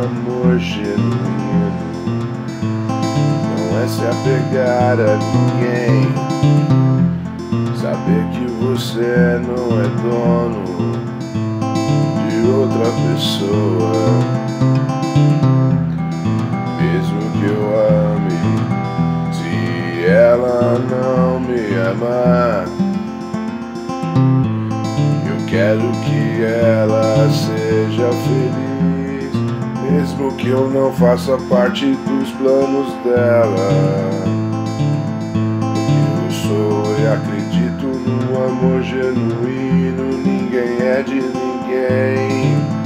amor genuíno não é se apegar a ninguém, saber que você não é dono de outra pessoa. Mesmo que eu ame, se ela não me amar, eu quero que ela seja feliz, mesmo que eu não faça parte dos planos dela. Porque eu sou e acredito no amor genuíno, ninguém é de ninguém.